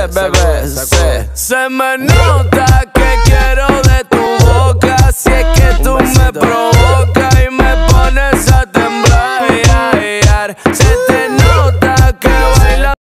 sé, bebé, sé. Se me nota que quiero de tu boca. Si es que tú me provocas y me pones a temblar.